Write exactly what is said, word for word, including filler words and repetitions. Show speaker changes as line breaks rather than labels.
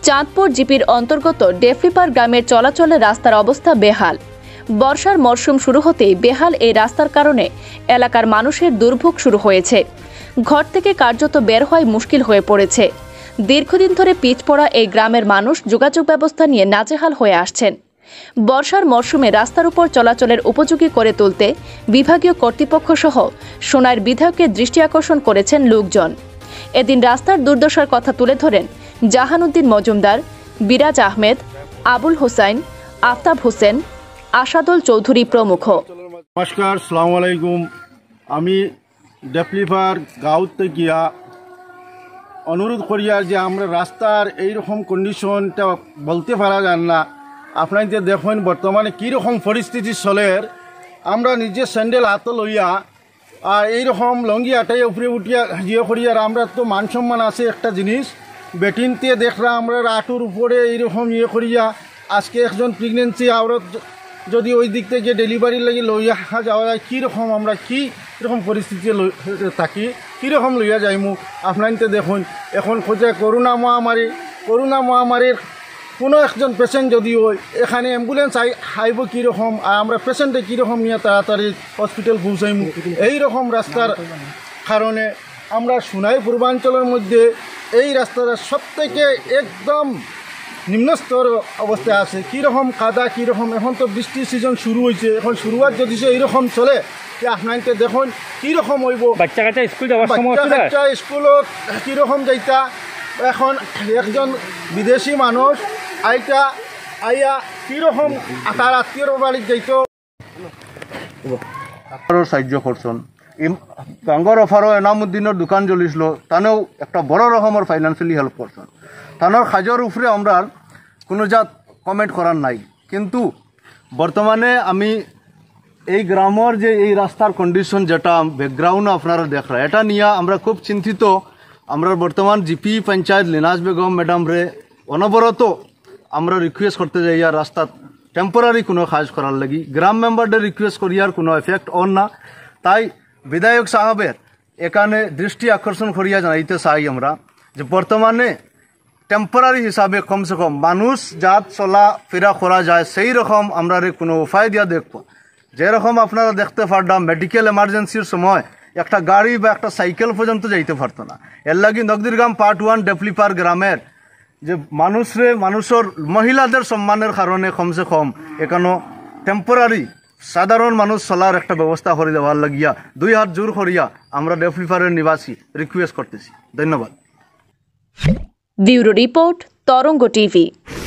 চাঁদপুর জিপির অন্তর্গত ডেফলিপার গ্রামের চলাচলের রাস্তার অবস্থা বেহাল। বর্ষার মরশুম শুরু হতেই বেহাল এই রাস্তার কারণে এলাকার মানুষের দুর্ভোগ শুরু হয়েছে। ঘর থেকে কার্যত বের হওয়াই মুশকিল হয়ে পড়েছে। দীর্ঘদিন ধরে পিচ পড়া এই গ্রামের মানুষ যোগাযোগ ব্যবস্থা নিয়ে নাজেহাল হয়ে আসছেন। বর্ষার মরশুমে রাস্তার উপর চলাচলের উপযোগী করে তুলতে বিভাগীয় কর্তৃপক্ষ সহ সোনার বিধায়কের দৃষ্টি আকর্ষণ করেছেন লোকজন। এদিন রাস্তার দুর্দশার কথা তুলে ধরেন জাহানুদ্দিন মজুমদার, বিরাজ আহমেদ, আবুল হোসাইন, আফতাব হোসেন, আসাদুল চৌধুরী প্রমুখ।
নমস্কার, আসসালামু আলাইকুম। আমি ডেফলিপার গাঁওতে গিয়া অনুরোধ করিয়া যে আমরা রাস্তার এইরকম কন্ডিশনটা বলতে পারা যান না। আপনার যে দেখেন বর্তমানে কীরকম পরিস্থিতি চলের, আমরা নিজে স্যান্ডেল হাত লইয়া আর এইরকম লঙ্গি আটাই উপরে উঠিয়া ইয়ে করিয়া, আমরা তো মান সম্মান আছে একটা জিনিস। বেটিনতে দেখলাম আমরা আটুর উপরে এইরকম ইয়ে করিয়া, আজকে একজন প্রেগনেন্সি আওরত যদি ওই দিক থেকে ডেলিভারি লাগি লইয়া যাওয়া যায়, কীরকম আমরা কী রকম পরিস্থিতি থাকি, কীরকম লইয়া যাইমু। আপনার দেখুন এখন খোঁজে করোনা মহামারী, করোনা মহামারীর কোনো একজন পেশেন্ট যদি ওই এখানে অ্যাম্বুলেন্স আই আইব কীরকম, আর আমরা পেশেন্টে কীরকম নিয়ে তাড়াতাড়ি হসপিটাল পৌঁছাইমু। এইরকম রাস্তার কারণে আমরা সোনাই পূর্বাঞ্চলের মধ্যে এই রাস্তাটা সবথেকে একদম নিম্নস্তর অবস্থায় আছে। কীরকম কাদা, কীরকম এখন তো বৃষ্টির সিজন শুরু হয়েছে, এখন শুরুয়াত যদি এইরকম চলে আপনাকে দেখুন কীরকম হইব। বাচ্চা কাচ্চা স্কুল যাওয়ার সময় বাচ্চা কাচ্চা স্কুলত কীরকম যাইতা। এখন একজন বিদেশি মানুষ আইটা আইয়া কীরকম তার আত্মীয়র বাড়ি যাইত।
সাহায্য করছেন গাঙ্গর অফারও এনামুদ্দিনের দোকান জ্বলিছিল, তানেও একটা বড় রকমের ফাইন্যান্সিয়ালি হেল্প করছেন। তানোর কাজের উপরে আমরা কোনো জাত কমেন্ট করার নাই। কিন্তু বর্তমানে আমি এই গ্রামের যে এই রাস্তার কন্ডিশন যেটা ব্যাকগ্রাউন্ড আপনারা দেখরা, এটা নিয়ে আমরা খুব চিন্তিত। আমরা বর্তমান জিপি পঞ্চায়েত লিনাজ বেগম ম্যাডাম রে অনবরত আমরা রিকোয়েস্ট করতে যাই আর রাস্তা টেম্পোরারি কোনো কাজ করার লাগি। গ্রাম মেম্বারদের রিকোয়েস্ট করি আর কোনো এফেক্ট অন না। তাই বিধায়ক সাহেবের এখানে দৃষ্টি আকর্ষণ করিয়া জানাইতে চাই আমরা যে বর্তমানে টেম্পোরারি হিসাবে কমসে কম মানুষ যাত চলা ফেরা করা যায় সেই রকম আমরা কোনো উপায় দিয়া দেখব। যেরকম আপনারা দেখতে পারলাম মেডিকেল এমার্জেন্সির সময় একটা গাড়ি বা একটা সাইকেল পর্যন্ত যাইতে পারতো না। এর লাগি নগদিরগ্রাম পার্ট ওয়ান ডেফলিপার গ্রামের যে মানুষরে মানুষের মহিলাদের সম্মানের কারণে কমসে কম এখানে টেম্পোরারি সাধারণ মানুষ চলার একটা ব্যবস্থা করে দেওয়ার লাগিয়া দুই হাত জোর করিয়া আমরা ডেফলিপারের নিবাসী রিকোয়েস্ট করতেছি। ধন্যবাদ।
Bureau report, Tarang TV.